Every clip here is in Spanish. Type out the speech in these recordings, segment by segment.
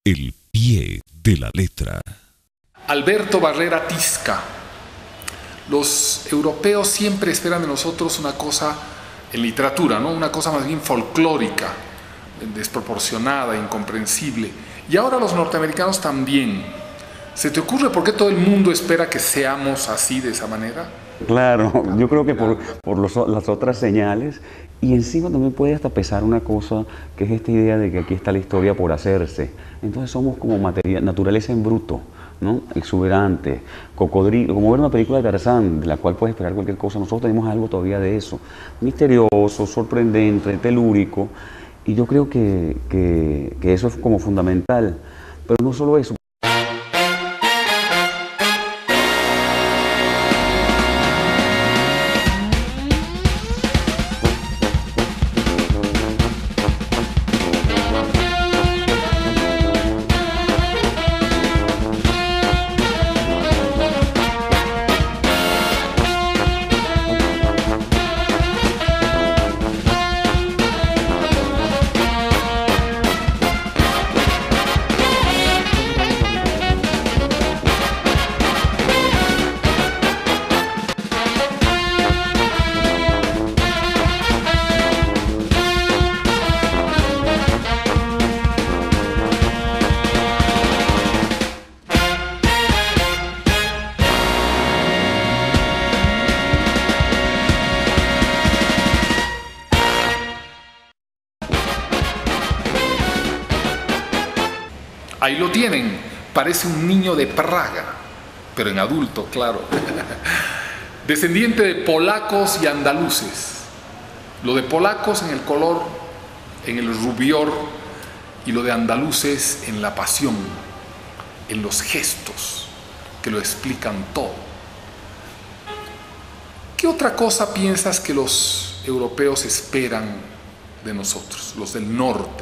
El pie de la letra. Alberto Barrera Tisca. Los europeos siempre esperan de nosotros una cosa en literatura, ¿no? Una cosa más bien folclórica, desproporcionada, incomprensible. Y ahora los norteamericanos también. ¿Se te ocurre por qué todo el mundo espera que seamos así, de esa manera? Claro, yo creo que por las otras señales, y encima también puede hasta pesar una cosa, que es esta idea de que aquí está la historia por hacerse. Entonces somos como naturaleza en bruto, ¿no? Exuberante, cocodrilo, como ver una película de Tarzán, de la cual puedes esperar cualquier cosa. Nosotros tenemos algo todavía de eso, misterioso, sorprendente, telúrico, y yo creo que eso es como fundamental. Pero no solo eso. Ahí lo tienen, parece un niño de Praga, pero en adulto, claro. Descendiente de polacos y andaluces. Lo de polacos en el color, en el rubior, y lo de andaluces en la pasión, en los gestos, que lo explican todo. ¿Qué otra cosa piensas que los europeos esperan de nosotros, los del norte?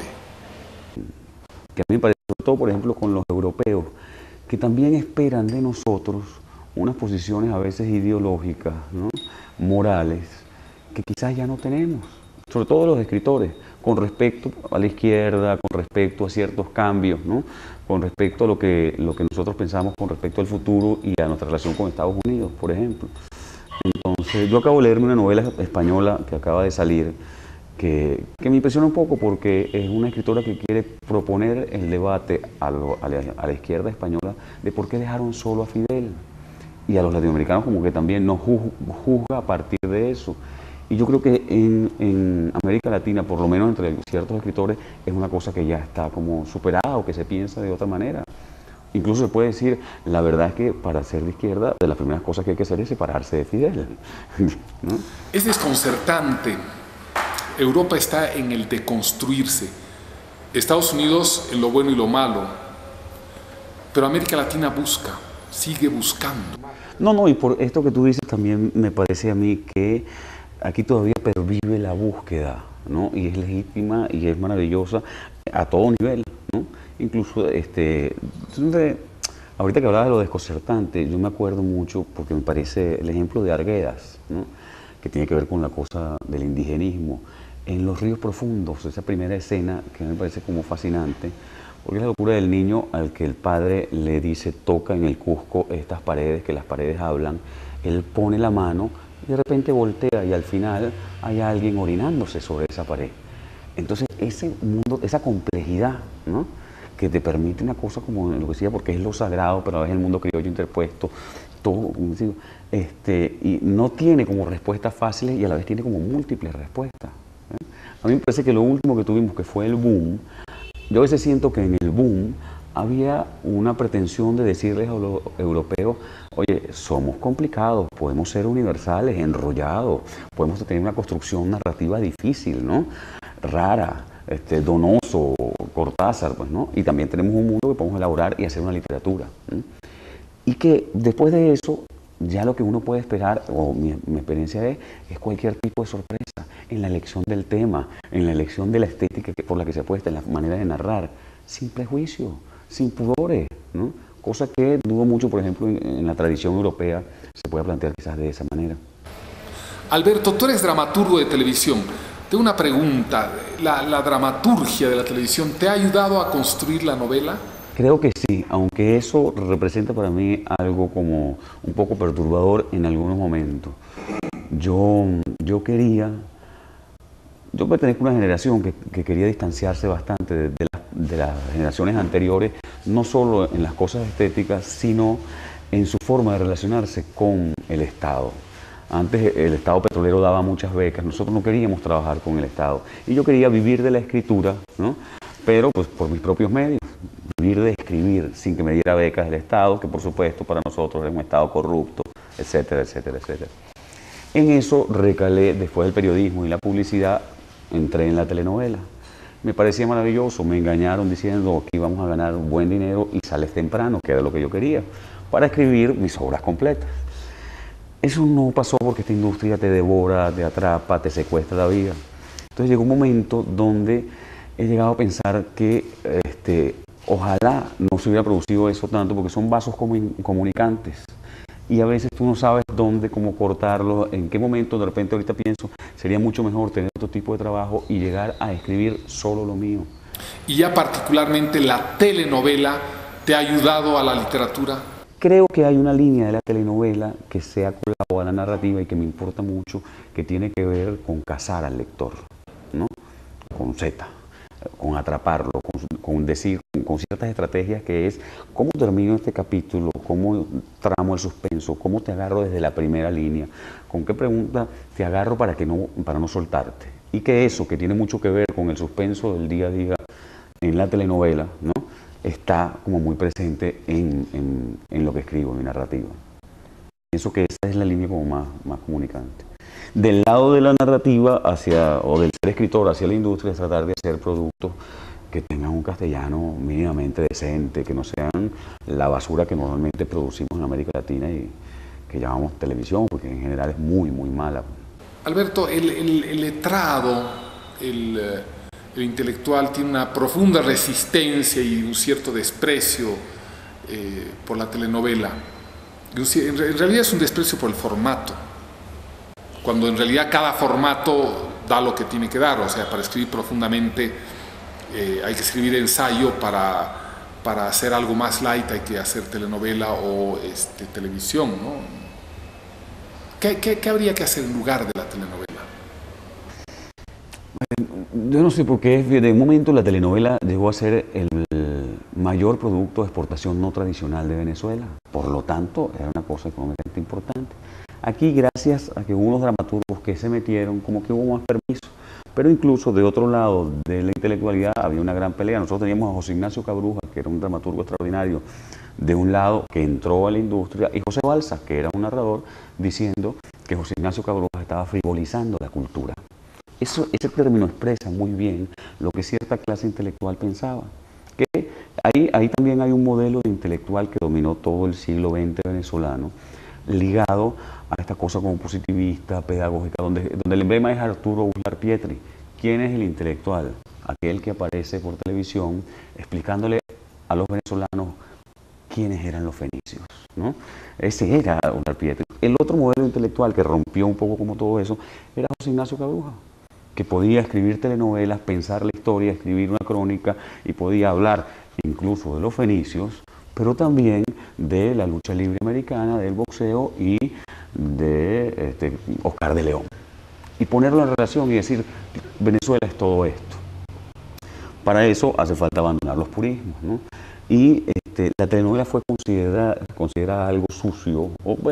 Que a mí me parece, sobre todo por ejemplo con los europeos, que también esperan de nosotros unas posiciones a veces ideológicas, ¿no? Morales, que quizás ya no tenemos, sobre todo los escritores, con respecto a la izquierda, con respecto a ciertos cambios, ¿no? Con respecto a lo que nosotros pensamos con respecto al futuro y a nuestra relación con Estados Unidos, por ejemplo. Entonces, yo acabo de leerme una novela española que acaba de salir, que me impresiona un poco porque es una escritora que quiere proponer el debate a la izquierda española de por qué dejaron solo a Fidel, y a los latinoamericanos como que también nos juzga a partir de eso. Y yo creo que en América Latina, por lo menos entre ciertos escritores, es una cosa que ya está como superada o que se piensa de otra manera. Incluso se puede decir, la verdad es que para ser de izquierda, de las primeras cosas que hay que hacer es separarse de Fidel, ¿no? Es desconcertante. Europa está en el deconstruirse, Estados Unidos en lo bueno y lo malo, pero América Latina busca, sigue buscando. No, y por esto que tú dices también me parece a mí que aquí todavía pervive la búsqueda, ¿no? Y es legítima y es maravillosa a todo nivel, ¿no? Incluso, ahorita que hablabas de lo desconcertante, yo me acuerdo mucho, porque me parece el ejemplo de Arguedas, ¿no? Que tiene que ver con la cosa del indigenismo. En Los ríos profundos, esa primera escena que me parece como fascinante, porque es la locura del niño al que el padre le dice, toca en el Cusco estas paredes, que las paredes hablan, él pone la mano y de repente voltea y al final hay alguien orinándose sobre esa pared. Entonces ese mundo, esa complejidad, ¿no? Que te permite una cosa como lo que decía, porque es lo sagrado, pero a veces el mundo criollo interpuesto, todo, y no tiene como respuestas fáciles y a la vez tiene como múltiples respuestas. A mí me parece que lo último que tuvimos, que fue el boom, yo a veces siento que en el boom había una pretensión de decirles a los europeos, oye, somos complicados, podemos ser universales, enrollados, podemos tener una construcción narrativa difícil, ¿no? Rara, Donoso, Cortázar, pues, ¿no? Y también tenemos un mundo que podemos elaborar y hacer una literatura, ¿no? Y que después de eso, ya lo que uno puede esperar, o mi experiencia es cualquier tipo de sorpresa en la elección del tema, en la elección de la estética por la que se apuesta, en la manera de narrar, sin prejuicio, sin pudores, ¿no? Cosa que dudo mucho, por ejemplo, en la tradición europea se puede plantear quizás de esa manera. Alberto, tú eres dramaturgo de televisión. Tengo una pregunta. ¿La dramaturgia de la televisión te ha ayudado a construir la novela? Creo que sí, aunque eso representa para mí algo como un poco perturbador en algunos momentos. Yo pertenezco a una generación que quería distanciarse bastante de las generaciones anteriores, no solo en las cosas estéticas, sino en su forma de relacionarse con el Estado. Antes el Estado petrolero daba muchas becas, nosotros no queríamos trabajar con el Estado. Y yo quería vivir de la escritura, ¿no? Pero pues por mis propios medios, vivir de escribir sin que me diera becas del Estado, que por supuesto para nosotros era un Estado corrupto, etcétera, etcétera, etcétera. En eso recalé, después del periodismo y la publicidad, entré en la telenovela. Me parecía maravilloso, me engañaron diciendo que íbamos a ganar buen dinero y sales temprano, que era lo que yo quería, para escribir mis obras completas. Eso no pasó porque esta industria te devora, te atrapa, te secuestra la vida. Entonces llegó un momento donde he llegado a pensar que ojalá no se hubiera producido eso tanto, porque son vasos comunicantes. Y a veces tú no sabes dónde, cómo cortarlo, en qué momento. De repente ahorita pienso, sería mucho mejor tener otro tipo de trabajo y llegar a escribir solo lo mío. Y ya particularmente la telenovela te ha ayudado a la literatura. Creo que hay una línea de la telenovela que se ha colado a la narrativa y que me importa mucho, que tiene que ver con cazar al lector, ¿no? Con Z, con atraparlo, con ciertas estrategias, que es cómo termino este capítulo, cómo tramo el suspenso, cómo te agarro desde la primera línea, con qué pregunta te agarro para no soltarte. Y que eso, que tiene mucho que ver con el suspenso del día a día en la telenovela, ¿no? Está como muy presente en lo que escribo, en mi narrativa. Pienso que esa es la línea como más comunicante. Del lado de la narrativa o del ser escritor hacia la industria, es tratar de hacer productos que tengan un castellano mínimamente decente, que no sean la basura que normalmente producimos en América Latina y que llamamos televisión, porque en general es muy, muy mala. Alberto, el letrado, el intelectual tiene una profunda resistencia y un cierto desprecio por la telenovela. En realidad es un desprecio por el formato, cuando en realidad cada formato da lo que tiene que dar. O sea, para escribir profundamente hay que escribir ensayo, para hacer algo más light hay que hacer telenovela o televisión, ¿no? ¿Qué habría que hacer en lugar de la telenovela? Yo no sé por qué, de un momento la telenovela llegó a ser el mayor producto de exportación no tradicional de Venezuela. Por lo tanto, era una cosa económicamente importante. Aquí, gracias a que hubo unos dramaturgos que se metieron, como que hubo más permiso. Pero incluso de otro lado de la intelectualidad había una gran pelea. Nosotros teníamos a José Ignacio Cabruja, que era un dramaturgo extraordinario, de un lado, que entró a la industria, y José Balsa, que era un narrador, diciendo que José Ignacio Cabruja estaba frivolizando la cultura. Ese término expresa muy bien lo que cierta clase intelectual pensaba. Que ahí también hay un modelo de intelectual que dominó todo el siglo XX venezolano, ligado a esta cosa como positivista, pedagógica, donde el emblema es Arturo Uslar Pietri. ¿Quién es el intelectual? Aquel que aparece por televisión explicándole a los venezolanos quiénes eran los fenicios, ¿no? Ese era Uslar Pietri. El otro modelo intelectual que rompió un poco como todo eso era José Ignacio Cabruja, que podía escribir telenovelas, pensar la historia, escribir una crónica, y podía hablar incluso de los fenicios, pero también de la lucha libre americana, del boxeo y de Oscar de León. Y ponerlo en relación y decir, Venezuela es todo esto. Para eso hace falta abandonar los purismos, ¿no? Y la telenovela fue considerada algo sucio,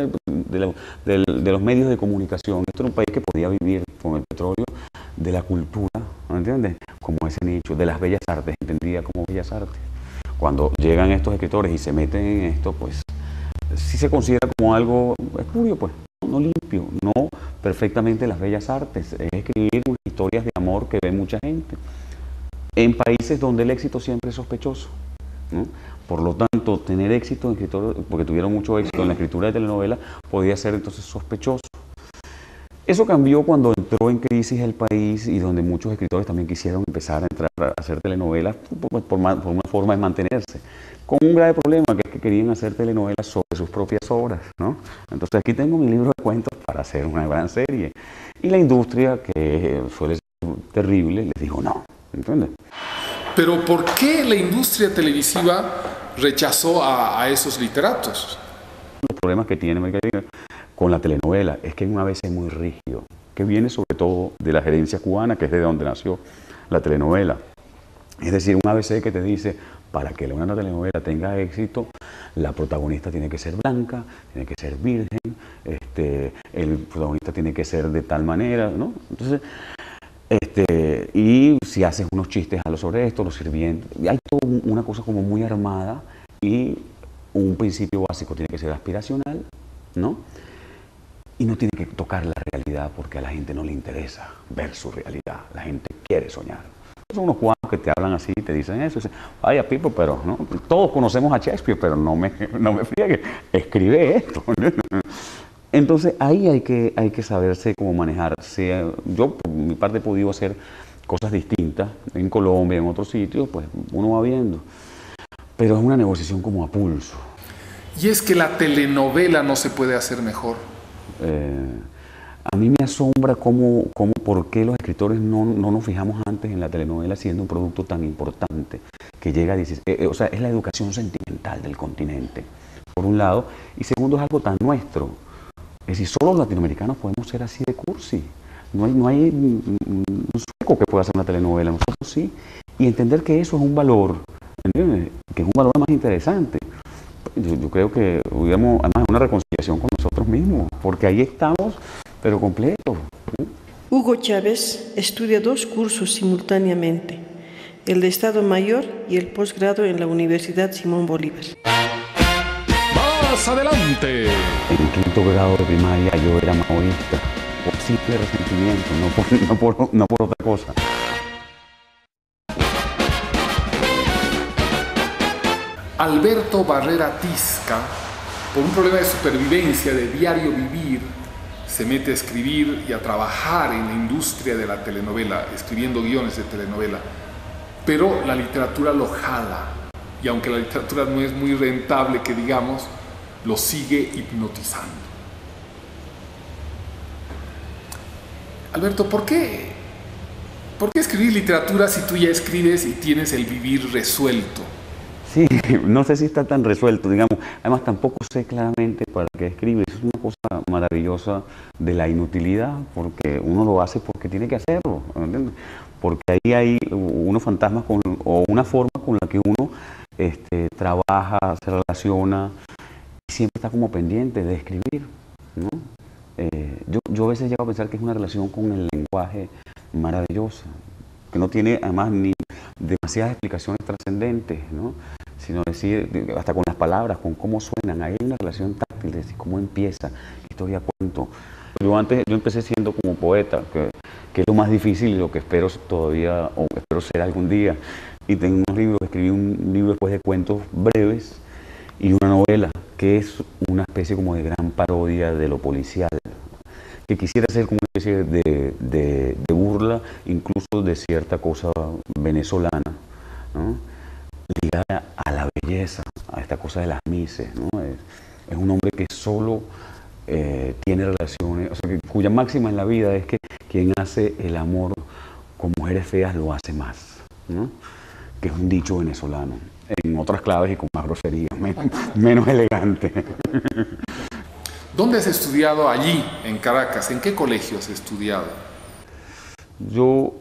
de los medios de comunicación. Esto era un país que podía vivir con el petróleo de la cultura, ¿no entiendes? Como ese nicho, de las bellas artes, entendida como bellas artes. Cuando llegan estos escritores y se meten en esto, pues sí se considera como algo espurio, pues, no limpio, no perfectamente las bellas artes, es escribir historias de amor que ve mucha gente, en países donde el éxito siempre es sospechoso, ¿no? Por lo tanto, tener éxito en escritor, porque tuvieron mucho éxito en la escritura de telenovela, podía ser entonces sospechoso. Eso cambió cuando entró en crisis el país y donde muchos escritores también quisieron empezar a entrar a hacer telenovelas por una forma de mantenerse, con un grave problema, que es que querían hacer telenovelas sobre sus propias obras, ¿no? Entonces aquí tengo mi libro de cuentos para hacer una gran serie. Y la industria, que suele ser terrible, les dijo no, ¿entiendes? Pero ¿por qué la industria televisiva rechazó a esos literatos. Los problemas que tiene con la telenovela es que hay un ABC muy rígido, que viene sobre todo de la gerencia cubana, que es de donde nació la telenovela. Es decir, un ABC que te dice, para que una telenovela tenga éxito, la protagonista tiene que ser blanca, tiene que ser virgen, el protagonista tiene que ser de tal manera, ¿no? Entonces, y si haces unos chistes sobre esto, los sirvientes, hay toda una cosa como muy armada y un principio básico tiene que ser aspiracional, ¿no? Y no tiene que tocar la realidad porque a la gente no le interesa ver su realidad, la gente quiere soñar. Son unos cuantos que te hablan así y te dicen eso, dicen, vaya Pipo, pero ¿no? Todos conocemos a Shakespeare, pero no me friegue, escribe esto. Entonces ahí hay que saberse cómo manejarse. Yo por mi parte he podido hacer cosas distintas en Colombia, en otros sitios, pues uno va viendo. Pero es una negociación como a pulso. Y es que la telenovela no se puede hacer mejor. A mí me asombra por qué los escritores no nos fijamos antes en la telenovela siendo un producto tan importante que llega a decir, o sea, es la educación sentimental del continente, por un lado, y segundo, es algo tan nuestro. Es decir, solo los latinoamericanos podemos ser así de cursi. No hay un sueco que pueda hacer una telenovela, nosotros sí. Y entender que eso es un valor, ¿entiendes? Que es un valor más interesante. Yo creo que hubiéramos, además, una reconciliación con nosotros mismos, porque ahí estamos, pero completos. Hugo Chávez estudia 2 cursos simultáneamente, el de Estado Mayor y el posgrado en la Universidad Simón Bolívar. ¡Más adelante! En quinto grado de primaria yo era maoísta, por simple resentimiento, no por otra cosa. Alberto Barrera Tisca, por un problema de supervivencia, de diario vivir, se mete a escribir y a trabajar en la industria de la telenovela, escribiendo guiones de telenovela. Pero la literatura lo jala, y aunque la literatura no es muy rentable, que digamos, lo sigue hipnotizando. Alberto, ¿por qué escribir literatura si tú ya escribes y tienes el vivir resuelto? Sí, no sé si está tan resuelto, digamos. Además, tampoco sé claramente para qué escribe. Es una cosa maravillosa de la inutilidad, porque uno lo hace porque tiene que hacerlo, ¿entiendes? Porque ahí hay unos fantasmas o una forma con la que uno trabaja, se relaciona, y siempre está como pendiente de escribir, ¿no? Yo a veces llego a pensar que es una relación con el lenguaje maravillosa, que no tiene además ni demasiadas explicaciones trascendentes, ¿no? Sino decir, hasta con las palabras, con cómo suenan, hay una relación táctil, de decir cómo empieza, qué historia cuento. Yo empecé siendo como poeta, que es lo más difícil y lo que espero todavía, o espero ser algún día. Y tengo unos libros, escribí un libro después de cuentos breves y una novela, que es una especie como de gran parodia de lo policial, que quisiera ser como una especie de burla, incluso de cierta cosa venezolana, ¿no? Ligada a la belleza, a esta cosa de las mises, ¿no? Es un hombre que solo tiene relaciones, o sea, cuya máxima en la vida es que quien hace el amor con mujeres feas lo hace más, ¿no? Que es un dicho venezolano, en otras claves y con más grosería, menos elegante. ¿Dónde has estudiado allí, en Caracas? ¿En qué colegio has estudiado? Yo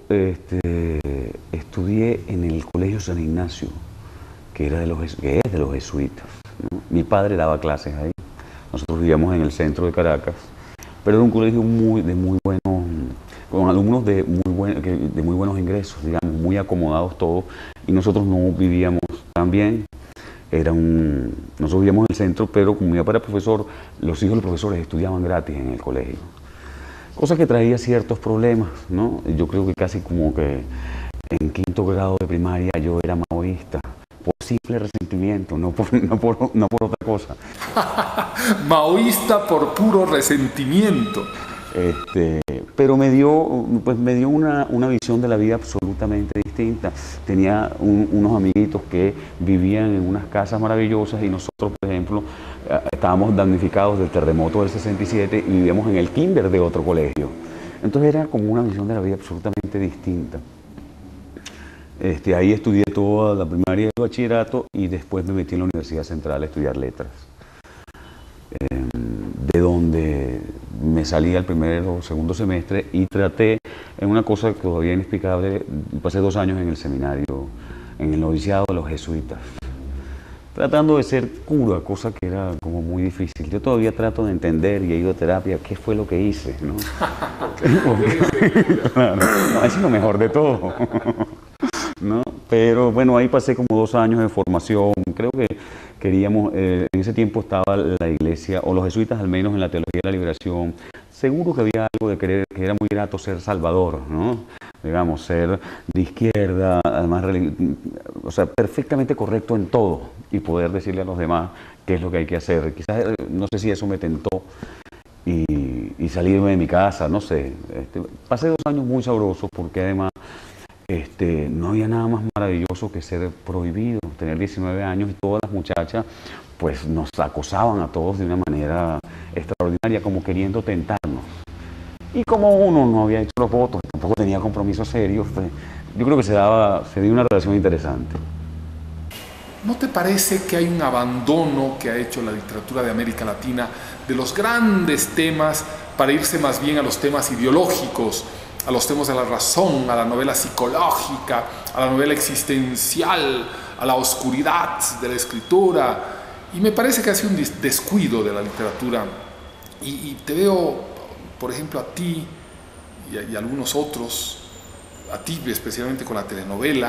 estudié en el Colegio San Ignacio, que es de los jesuitas, ¿no? Mi padre daba clases ahí. Nosotros vivíamos en el centro de Caracas, pero era un colegio de muy buenos, con alumnos de muy buenos ingresos, digamos, muy acomodados todos, y nosotros no vivíamos tan bien. Nosotros vivíamos en el centro, pero como mi papá era profesor, los hijos de los profesores estudiaban gratis en el colegio. Cosa que traía ciertos problemas, ¿no? Yo creo que casi como que en quinto grado de primaria yo era maoísta, por simple resentimiento, no por otra cosa. Maoísta por puro resentimiento. Pero me dio una visión de la vida absolutamente distinta. Tenía unos amiguitos que vivían en unas casas maravillosas y nosotros, por ejemplo, estábamos damnificados del terremoto del 67 y vivíamos en el kinder de otro colegio. Entonces era como una visión de la vida absolutamente distinta. Ahí estudié toda la primaria y el bachillerato y después me metí en la Universidad Central a estudiar letras, de donde me salí al primer o segundo semestre y traté en una cosa todavía inexplicable. Pasé 2 años en el seminario, en el noviciado de los jesuitas, tratando de ser cura, cosa que era como muy difícil. Yo todavía trato de entender y he ido a terapia qué fue lo que hice, ¿no? Claro, no, eso es lo mejor de todo, ¿no? Pero bueno, ahí pasé como 2 años de formación. Creo que queríamos, en ese tiempo estaba la iglesia, o los jesuitas al menos en la teología de la liberación. Seguro que había algo de querer, que era muy grato ser salvador, ¿no? Digamos, ser de izquierda, además, o sea, perfectamente correcto en todo y poder decirle a los demás qué es lo que hay que hacer. Quizás, no sé si eso me tentó y salirme de mi casa, no sé. Pasé 2 años muy sabrosos porque además no había nada más maravilloso que ser prohibido, tener 19 años y todas las muchachas pues nos acosaban a todos de una manera extraordinaria, como queriendo tentarnos. Y como uno no había hecho los votos, tampoco tenía compromisos serios, pues, yo creo que se dio una relación interesante. ¿No te parece que hay un abandono que ha hecho la literatura de América Latina de los grandes temas para irse más bien a los temas ideológicos, a los temas de la razón, a la novela psicológica, a la novela existencial, a la oscuridad de la escritura? Y me parece que ha sido un descuido de la literatura. Y te veo, por ejemplo, a ti y a algunos otros, a ti especialmente con la telenovela,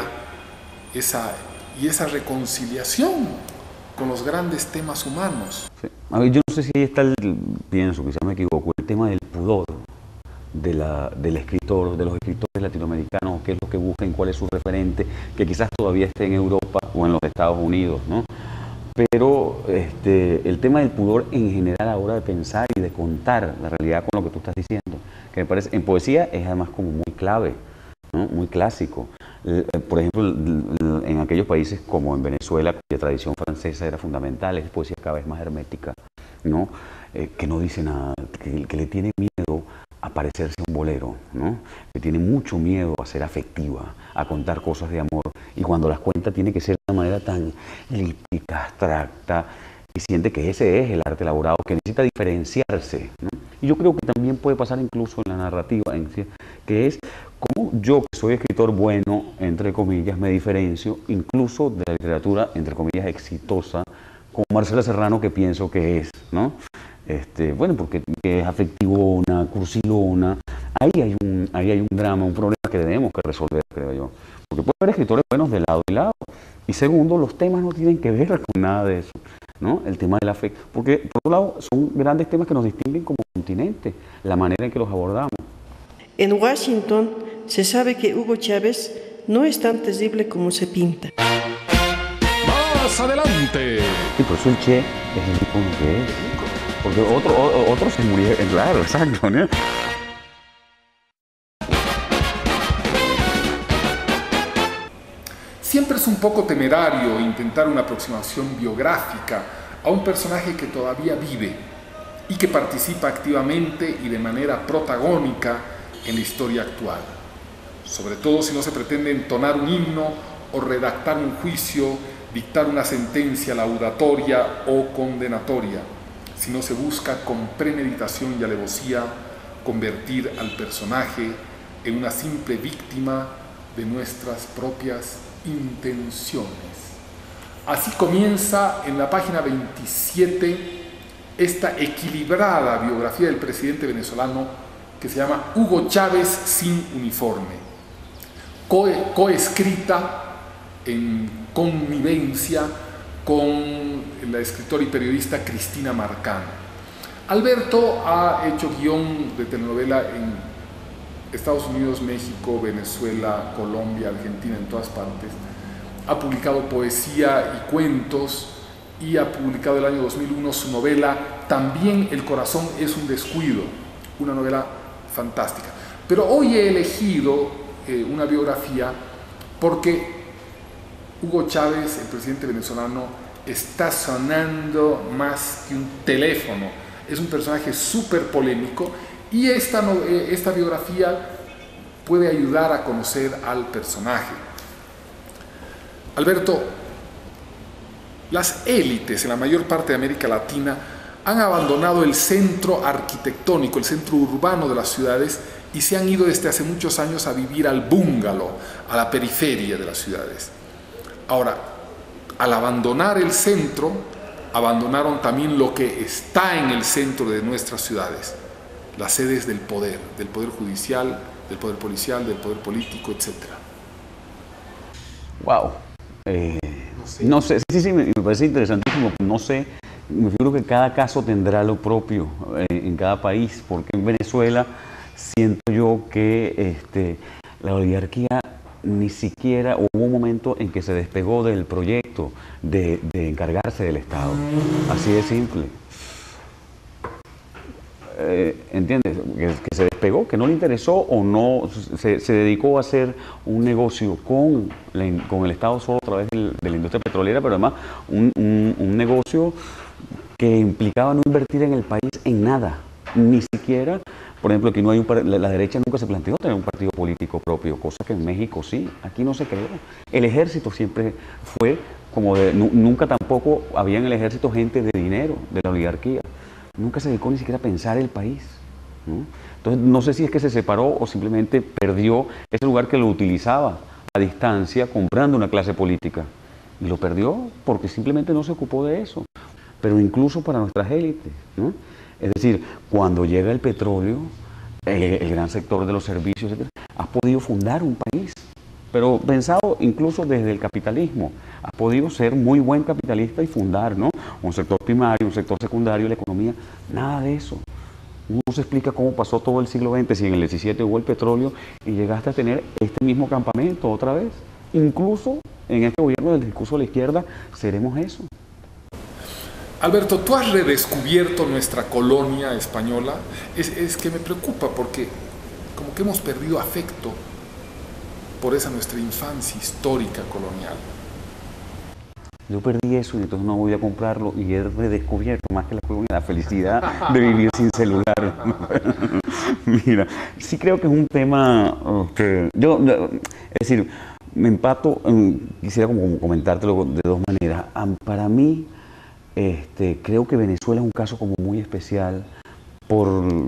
esa reconciliación con los grandes temas humanos. Sí. A ver, yo no sé si ahí está pienso, quizás me equivoco, el tema del pudor del escritor, de los escritores latinoamericanos, qué es lo que buscan, cuál es su referente, que quizás todavía esté en Europa o en los Estados Unidos, ¿no? Pero el tema del pudor en general a la hora de pensar y de contar la realidad con lo que tú estás diciendo, que me parece, en poesía es además como muy clave, ¿no? Muy clásico. Por ejemplo, en aquellos países como en Venezuela, cuya tradición francesa era fundamental, es poesía cada vez más hermética, ¿no? Que no dice nada, que le tiene miedo a parecerse a un bolero, ¿no? Que tiene mucho miedo a ser afectiva, a contar cosas de amor, y cuando las cuenta tiene que ser de una manera tan lírica, abstracta, y siente que ese es el arte elaborado, que necesita diferenciarse, ¿no? Y yo creo que también puede pasar incluso en la narrativa, que es como yo, que soy escritor bueno, entre comillas, me diferencio incluso de la literatura, entre comillas, exitosa, como Marcela Serrano, que pienso que es, ¿no? Bueno, porque es afectivona, cursilona. Ahí hay un drama, un problema que tenemos que resolver, creo yo. Porque puede haber escritores buenos de lado y lado. Y segundo, los temas no tienen que ver con nada de eso, ¿no? El tema del afecto. Porque, por otro lado, son grandes temas que nos distinguen como continente, la manera en que los abordamos. En Washington se sabe que Hugo Chávez no es tan terrible como se pinta. ¡Más adelante! Y por eso el Che es el icono que es. Porque otros se murieron, claro, exacto, ¿no? Siempre es un poco temerario intentar una aproximación biográfica a un personaje que todavía vive y que participa activamente y de manera protagónica en la historia actual. Sobre todo si no se pretende entonar un himno o redactar un juicio, dictar una sentencia laudatoria o condenatoria, si no se busca con premeditación y alevosía convertir al personaje en una simple víctima de nuestras propias intenciones. Así comienza en la página 27 esta equilibrada biografía del presidente venezolano que se llama Hugo Chávez sin uniforme, coescrita en connivencia con la escritora y periodista Cristina Marcano. Alberto ha hecho guión de telenovela en Estados Unidos, México, Venezuela, Colombia, Argentina, en todas partes. Ha publicado poesía y cuentos y ha publicado el año 2001 su novela También el corazón es un descuido, una novela fantástica. Pero hoy he elegido una biografía porque Hugo Chávez, el presidente venezolano, está sonando más que un teléfono. Es un personaje súper polémico y esta biografía puede ayudar a conocer al personaje. Alberto, las élites en la mayor parte de América Latina han abandonado el centro arquitectónico, el centro urbano de las ciudades y se han ido desde hace muchos años a vivir al búngalo, a la periferia de las ciudades. Ahora, al abandonar el centro, abandonaron también lo que está en el centro de nuestras ciudades, las sedes del poder judicial, del poder policial, del poder político, etc. Wow. No sé, sí, me parece interesantísimo. No sé, me figuro que cada caso tendrá lo propio en cada país, porque en Venezuela siento yo que la oligarquía ni siquiera hubo un momento en que se despegó del proyecto de encargarse del Estado. Así de simple. ¿Entiendes? Que se despegó, que no le interesó o no se dedicó a hacer un negocio con el Estado solo a través de la industria petrolera, pero además un negocio que implicaba no invertir en el país en nada, ni siquiera, por ejemplo, aquí no hay la derecha nunca se planteó tener un partido político propio, cosa que en México sí, aquí no se creó. El ejército siempre fue como nunca tampoco había en el ejército gente de dinero, de la oligarquía. Nunca se dedicó ni siquiera a pensar el país, ¿no? Entonces, no sé si es que se separó o simplemente perdió ese lugar que lo utilizaba a distancia comprando una clase política. Y lo perdió porque simplemente no se ocupó de eso. Pero incluso para nuestras élites, ¿no? Es decir, cuando llega el petróleo, el gran sector de los servicios, etc., has podido fundar un país. Pero pensado incluso desde el capitalismo, has podido ser muy buen capitalista y fundar, ¿no? Un sector primario, un sector secundario, la economía, nada de eso. No se explica cómo pasó todo el siglo XX, si en el XVII hubo el petróleo y llegaste a tener este mismo campamento otra vez. Incluso en este gobierno del discurso de la izquierda, seremos eso. Alberto, tú has redescubierto nuestra colonia española. Es que me preocupa porque como que hemos perdido afecto por esa nuestra infancia histórica colonial. Yo perdí eso y entonces no voy a comprarlo y he redescubierto más que la colonia, la felicidad de vivir sin celular. Mira, sí creo que es un tema que es decir, me empato, quisiera como comentártelo de dos maneras. Para mí, creo que Venezuela es un caso como muy especial por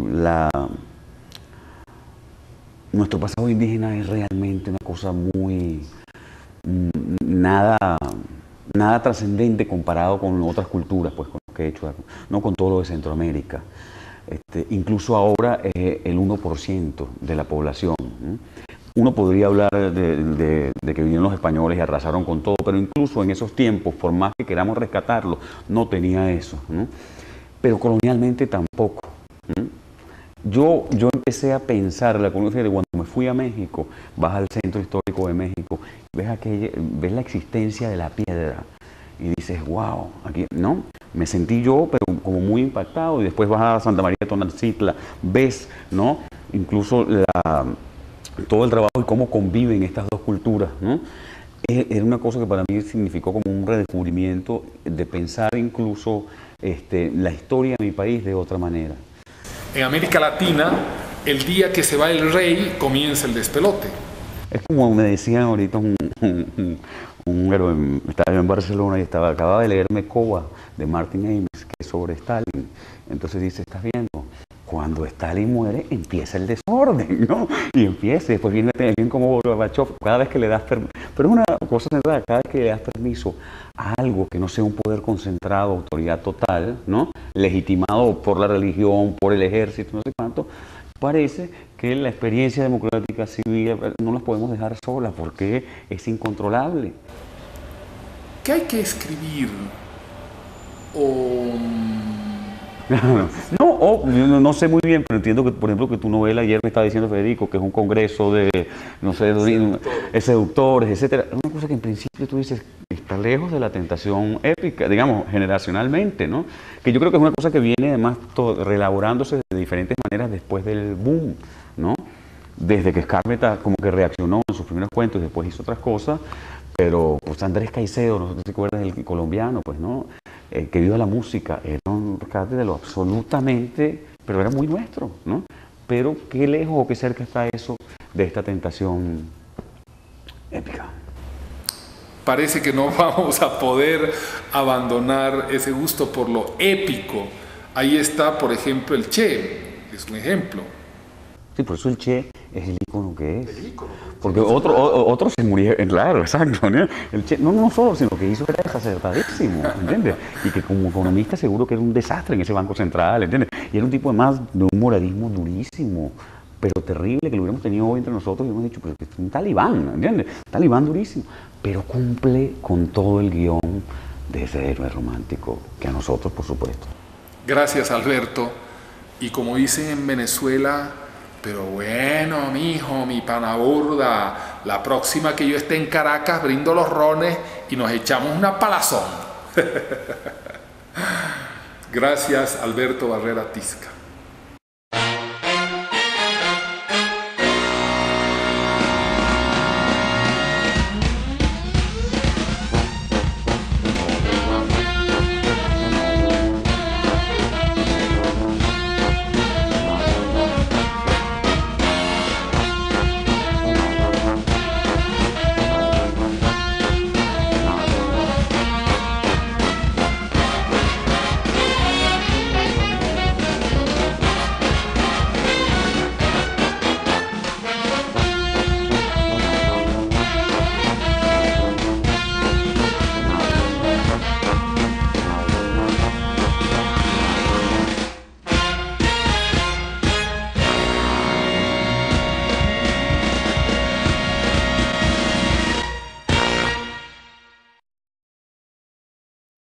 nuestro pasado indígena es realmente una cosa muy nada trascendente comparado con otras culturas, pues con lo que he hecho, no con todo lo de Centroamérica. Incluso ahora es el 1% de la población. Uno podría hablar de que vinieron los españoles y arrasaron con todo, pero incluso en esos tiempos, por más que queramos rescatarlo, no tenía eso, ¿no? Pero colonialmente tampoco. Yo empecé a pensar, cuando me fui a México, vas al centro histórico de México, ves la existencia de la piedra y dices, wow, aquí, ¿no? Me sentí yo, pero como muy impactado, y después vas a Santa María de Tonalcitla, ves, ¿no? Incluso todo el trabajo y cómo conviven estas dos culturas, ¿no? Era una cosa que para mí significó como un redescubrimiento de pensar incluso la historia de mi país de otra manera. En América Latina, el día que se va el rey, comienza el despelote. Es como me decían ahorita un húngaro, estaba yo en Barcelona y acababa de leerme Koba de Martin Amis, que es sobre Stalin. Entonces dice, ¿estás viendo? Cuando Stalin muere, empieza el desorden, ¿no? Y empieza, después viene alguien como Gorbachev, cada vez que le das permiso, pero es una cosa centrada, cada vez que le das permiso a algo que no sea un poder concentrado, autoridad total, ¿no? Legitimado por la religión, por el ejército, no sé cuánto, parece que la experiencia democrática civil no las podemos dejar solas porque es incontrolable. ¿Qué hay que escribir? No sé muy bien, pero entiendo que, por ejemplo, que tu novela, ayer me estaba diciendo Federico, que es un congreso de, no sé, seductores, etcétera. Es una cosa que en principio tú dices, está lejos de la tentación épica, digamos, generacionalmente, ¿no? Que yo creo que es una cosa que viene además reelaborándose de diferentes maneras después del boom, ¿no? Desde que Skármeta como que reaccionó en sus primeros cuentos y después hizo otras cosas, pero pues Andrés Caicedo, no sé si te acuerdas del colombiano, pues, ¿no? Que viva la música, era un rescate de lo absolutamente, pero era muy nuestro, ¿no? Pero qué lejos o qué cerca está eso de esta tentación épica. parece que no vamos a poder abandonar ese gusto por lo épico. Ahí está, por ejemplo, el Che, es un ejemplo. Sí, por eso el Che es el ícono que es. El ícono. Porque otros se murieron, claro, exacto, ¿no? El Che, no solo, sino que hizo era desacertadísimo, ¿entiendes? Y que como economista seguro que era un desastre en ese Banco Central, ¿entiendes? Y era un tipo además de un moralismo durísimo, pero terrible, que lo hubiéramos tenido hoy entre nosotros y hemos dicho, pero es un talibán, ¿entiendes? Talibán durísimo, pero cumple con todo el guión de ese héroe romántico, que a nosotros, por supuesto. Gracias, Alberto. Y como dicen en Venezuela, pero bueno, mijo, mi pana burda, la próxima que yo esté en Caracas brindo los rones y nos echamos una palazón. Gracias, Alberto Barrera Tisca.